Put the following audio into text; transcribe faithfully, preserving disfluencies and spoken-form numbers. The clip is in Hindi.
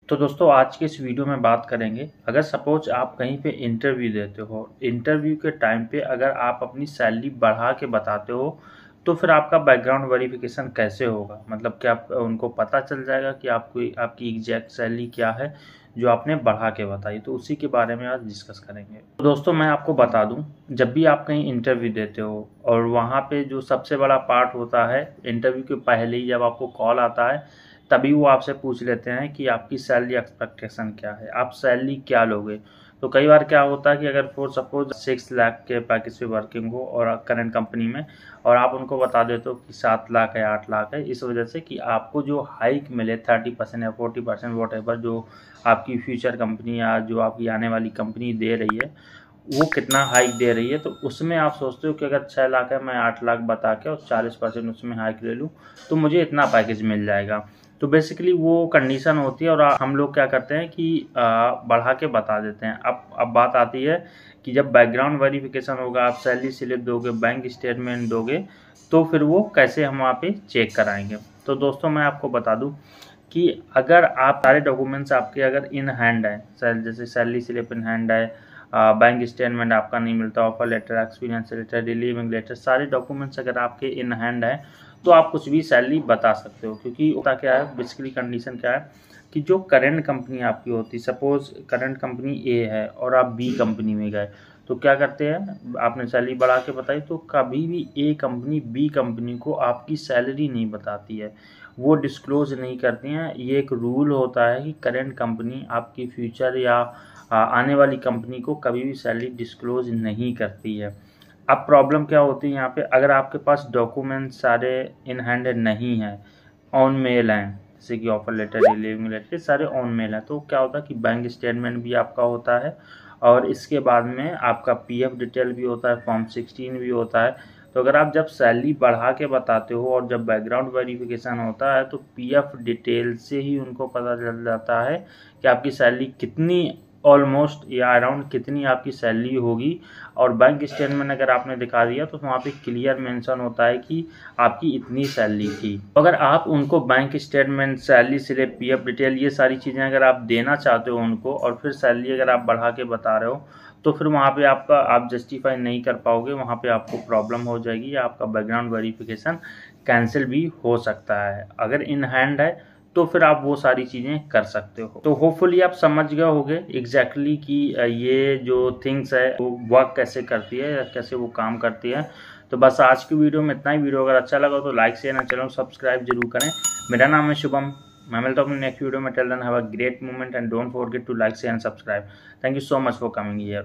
तो दोस्तों आज के इस वीडियो में बात करेंगे, अगर सपोज आप कहीं पे इंटरव्यू देते हो, इंटरव्यू के टाइम पे अगर आप अपनी सैलरी बढ़ा के बताते हो तो फिर आपका बैकग्राउंड वेरिफिकेशन कैसे होगा। मतलब कि आप उनको पता चल जाएगा कि आपको आपकी एग्जैक्ट सैलरी क्या है जो आपने बढ़ा के बताई। तो उसी के बारे में आज डिस्कस करेंगे। तो दोस्तों मैं आपको बता दूं, जब भी आप कहीं इंटरव्यू देते हो और वहाँ पे जो सबसे बड़ा पार्ट होता है, इंटरव्यू के पहले ही जब आपको कॉल आता है तभी वो आपसे पूछ लेते हैं कि आपकी सैलरी एक्सपेक्टेशन क्या है, आप सैलरी क्या लोगे। तो कई बार क्या होता है कि अगर फॉर सपोज सिक्स लाख के पैकेज पे वर्किंग हो और करंट कंपनी में, और आप उनको बता देते हो कि सात लाख है आठ लाख है, इस वजह से कि आपको जो हाइक मिले थर्टी परसेंट या फोर्टी परसेंट वॉट एवर जो आपकी फ्यूचर कंपनी या जो आपकी आने वाली कंपनी दे रही है वो कितना हाइक दे रही है, तो उसमें आप सोचते हो कि अगर छः लाख है मैं आठ लाख बता के और चालीस परसेंट उसमें हाइक ले लूँ तो मुझे इतना पैकेज मिल जाएगा। तो बेसिकली वो कंडीशन होती है और हम लोग क्या करते हैं कि बढ़ा के बता देते हैं। अब अब बात आती है कि जब बैकग्राउंड वेरिफिकेशन होगा, आप सैलरी स्लिप दोगे, बैंक स्टेटमेंट दोगे, तो फिर वो कैसे हम वहाँ पे चेक कराएंगे। तो दोस्तों मैं आपको बता दूं कि अगर आप सारे डॉक्यूमेंट्स आपके अगर इन हैंड है, जैसे सैलरी स्लिप इन हैंड है, बैंक स्टेटमेंट आपका नहीं मिलता, offer letter, experience letter, relieving letter, सारे डॉक्यूमेंट्स अगर आपके इन हैंड है तो आप कुछ भी सैलरी बता सकते हो। क्योंकि होता क्या है, बेसिकली कंडीशन क्या है कि जो करंट कंपनी आपकी होती, सपोज करंट कंपनी ए है और आप बी कंपनी में गए, तो क्या करते हैं, आपने सैलरी बढ़ा के बताई तो कभी भी ए कंपनी बी कंपनी को आपकी सैलरी नहीं बताती है, वो डिस्क्लोज नहीं करती हैं। ये एक रूल होता है कि करंट कंपनी आपकी फ्यूचर या आने वाली कंपनी को कभी भी सैलरी डिस्क्लोज नहीं करती है। अब प्रॉब्लम क्या होती है यहाँ पे, अगर आपके पास डॉक्यूमेंट सारे इन हैंड नहीं है, ऑन मेल हैं, जैसे कि ऑफर लेटर, रिलीविंग लेटर, सारे ऑन मेल हैं, तो क्या होता है कि बैंक स्टेटमेंट भी आपका होता है और इसके बाद में आपका पीएफ डिटेल भी होता है, फॉर्म सिक्सटीन भी होता है। तो अगर आप जब सैलरी बढ़ा के बताते हो और जब बैकग्राउंड वेरिफिकेशन होता है तो पीएफ डिटेल से ही उनको पता चल जाता है कि आपकी सैलरी कितनी, ऑलमोस्ट या अराउंड कितनी आपकी सैलरी होगी। और बैंक स्टेटमेंट अगर आपने दिखा दिया तो वहाँ पे क्लियर मेंशन होता है कि आपकी इतनी सैलरी थी। अगर आप उनको bank statement, salary slip, PF detail, ये सारी चीज़ें अगर आप देना चाहते हो उनको और फिर सैलरी अगर आप बढ़ा के बता रहे हो तो फिर वहाँ पे आपका आप जस्टिफाई नहीं कर पाओगे, वहाँ पे आपको प्रॉब्लम हो जाएगी या आपका बैकग्राउंड वेरिफिकेशन कैंसिल भी हो सकता है। अगर इन हैंड है तो फिर आप वो सारी चीज़ें कर सकते हो। तो होपफुली आप समझ गए होंगे एग्जैक्टली कि ये जो थिंग्स है वो वर्क कैसे करती है या कैसे वो काम करती है। तो बस आज की वीडियो में इतना ही। वीडियो अगर अच्छा लगा तो like share and channel subscribe जरूर करें। मेरा नाम है शुभम, मैं मिलता हूँ अपने नेक्स्ट वीडियो में। Till then have a great moment and don't forget to like share and subscribe. Thank you so much for coming here.